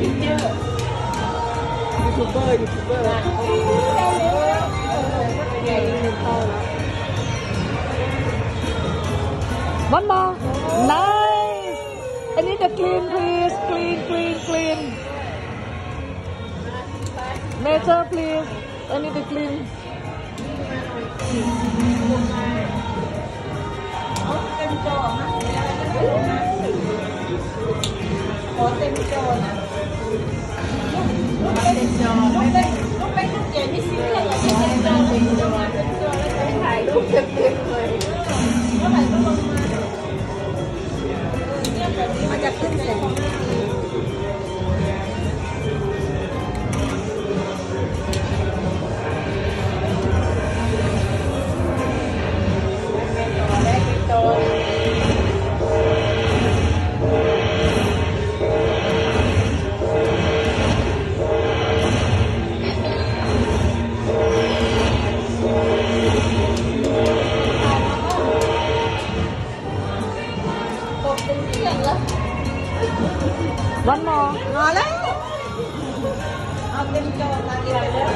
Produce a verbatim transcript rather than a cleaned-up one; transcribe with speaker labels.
Speaker 1: ยูทูบเบอร์ยูทูบเบอร์ใหญ่หนึ่งเท่าแล้ว
Speaker 2: วันมอง nice อันนี้จะ clean please clean clean clean major please อันนี้จะ clean
Speaker 1: เอาเต็มจอนะขอเต็มจอนะเต็มจอไม่ได้ต้องไปทุกอย่างที่ซีเรียสเลยเต็มจอเต็มจอเต็มจอแล้วจะถ่ายรูปเต็มเลยเมื่อไหร่ก็ลงมาเนี่ยแบบนี้มันจะขึ้นแสง
Speaker 2: วันมอง
Speaker 1: มาแล้วเอาเต็มจอมาเดียวแล้ว